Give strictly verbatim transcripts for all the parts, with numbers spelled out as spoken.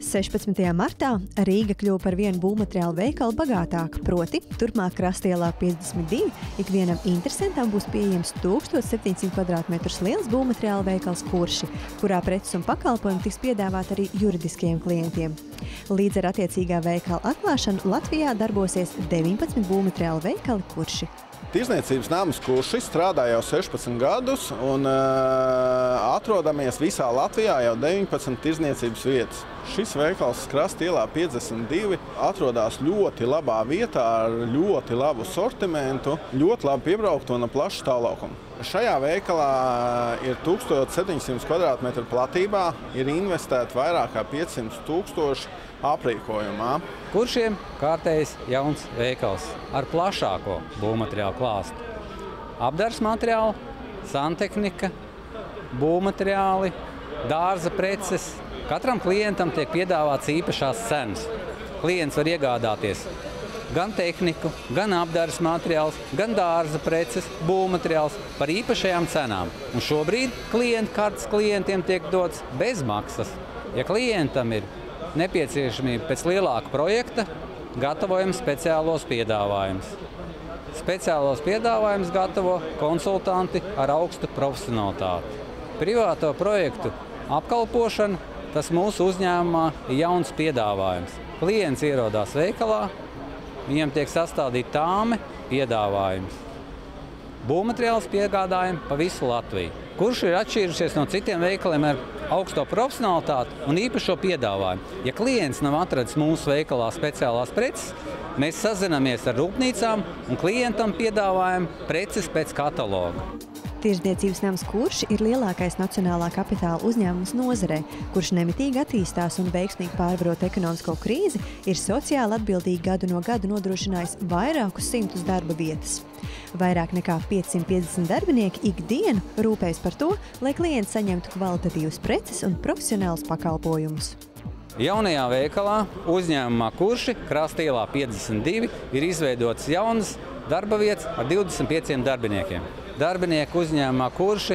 sešpadsmitajā martā Rīga kļuva par vienu būvmateriālu veikalu bagātāku, proti turpmāk Krastielā piecdesmit divi ikvienam interesantam būs pieejams tūkstoš septiņsimt kvadrātmetrus liels būvmateriālu veikals Kurši, kurā preces un pakalpojumi tiks piedāvāt arī juridiskiem klientiem. Līdz ar attiecīgā veikala atklāšanu Latvijā darbosies deviņpadsmit būvmateriālu veikali Kurši. Tirdzniecības nams Kurši strādā jau sešpadsmit gadus un uh, atrodamies visā Latvijā jau deviņpadsmit tirdzniecības vietas. Šis veikals Krastielā piecdesmit divi atrodas ļoti labā vietā ar ļoti labu sortimentu, ļoti labi piebrauktu un plašu stāvlaukumu. Šajā veikalā ir tūkstoš septiņsimt kvadrātmetru platībā, ir investēti vairāk kā piecsimt tūkstoši aprīkojumā. Kuršiem kārtējs jauns veikals ar plašāko būvmateriālu klāstu. Apdars materiāli, santehnika, būvmateriāli, dārza preces. Katram klientam tiek piedāvāts īpašās cenas. Klients var iegādāties gan tehniku, gan apdars materiāls, gan dārza preces, būvmateriāls par īpašajām cenām. Un šobrīd klientu kartes klientiem tiek dots bez maksas. Ja klientam ir nepieciešamība pēc lielāka projekta, gatavojam speciālos piedāvājumus. Speciālos piedāvājumus gatavo konsultanti ar augstu profesionalitāti. Privāto projektu apkalpošana, tas mūsu uzņēmumā ir jauns piedāvājums. Klients ierodās veikalā, viņam tiek sastādīta tāme piedāvājums. Būvmateriāls piegādājam pa visu Latviju. Kurš ir atšķīrušies no citiem veikaliem ar augsto profesionalitāti un īpašo piedāvājumu. Ja klients nav atradis mūsu veikalā speciālās preces, mēs sazinamies ar rūpnīcām un klientam piedāvājam preces pēc kataloga. Tirdzniecības nams Kurši ir lielākais nacionālā kapitāla uzņēmums nozarē, kurš nemitīgi attīstās un veiksmīgi pārvarot ekonomisko krīzi, ir sociāli atbildīgi gadu no gada nodrošinājis vairākus simtus darba vietas. Vairāk nekā piecsimt piecdesmit darbinieki ikdienu rūpējas par to, lai klienti saņemtu kvalitatīvas preces un profesionālus pakalpojumus. Jaunajā veikalā uzņēmumā Kurši Krastielā piecdesmit divi ir izveidotas jaunas darba vietas ar divdesmit pieciem darbiniekiem. Darbinieki uzņēmumā Kurši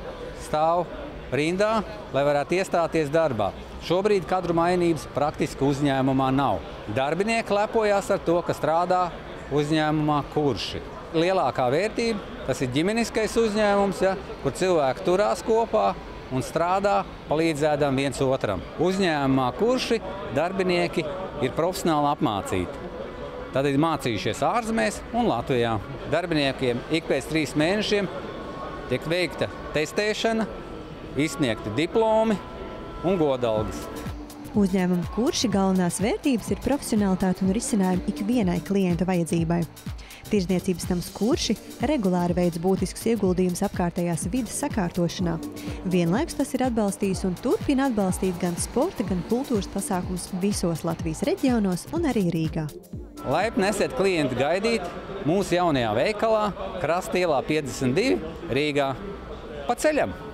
stāv rindā, lai varētu iestāties darbā. Šobrīd kadru mainības praktiski uzņēmumā nav. Darbinieki lepojās ar to, ka strādā uzņēmumā Kurši. Lielākā vērtība tas ir ģimeniskais uzņēmums, ja, kur cilvēki turās kopā un strādā, palīdzēdam viens otram. Uzņēmumā Kurši darbinieki ir profesionāli apmācīti. Tad ir mācījušies ārzemēs un Latvijā. Darbiniekiem ik pēc trīs mēnešiem tiek veikta testēšana, izsniegti diplomi un godalgas. Uzņēmuma Kurši galvenās vērtības ir profesionalitāte un risinājumi ikvienai klienta vajadzībai. Tirdzniecības nams Kurši regulāri veic būtiskus ieguldījumus apkārtējās vides sakārtošanā. Vienlaikus tas ir atbalstījis un turpina atbalstīt gan sporta, gan kultūras pasākumus visos Latvijas reģionos un arī Rīgā. Laipni esiet klienti gaidīt mūsu jaunajā veikalā Krastielā piecdesmit divi Rīgā. Pa ceļam!